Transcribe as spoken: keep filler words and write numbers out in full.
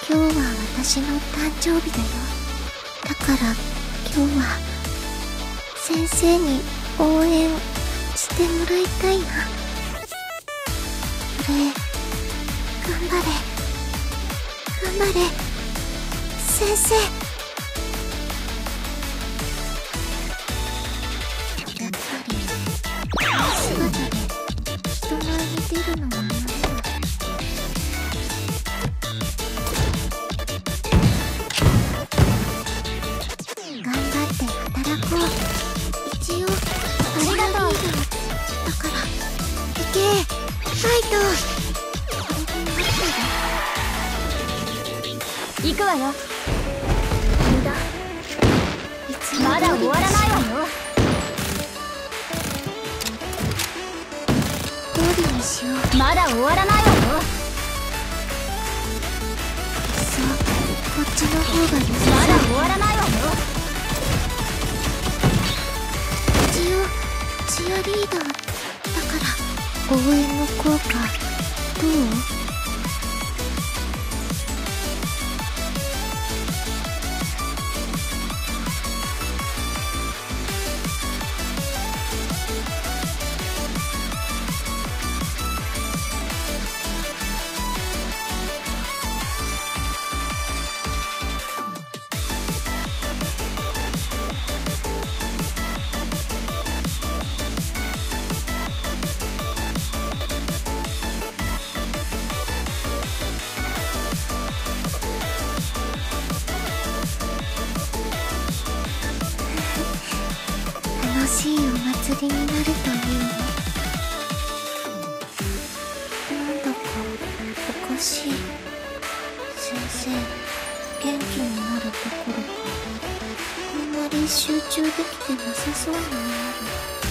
今日は私の誕生日だよ。だから今日は先生に応援してもらいたいな。俺、頑張れ頑張れ先生。やっぱりこの姿で人前に出るのは慣れない。頑張って働こう。一応ありがとう。だから行けファイト。 行くわよ。 無駄。いつもまだ終わらないわよ。 通りにしよう。 まだ終わらないわよ。 そう、こっちの方が良さそう。 まだ終わらないわよ。 一応チアリーダーだから応援の効果どう？楽しいお祭りになるといいね。なんだかおかしい。先生、元気になるどころかあんまり集中できてなさそうに見える。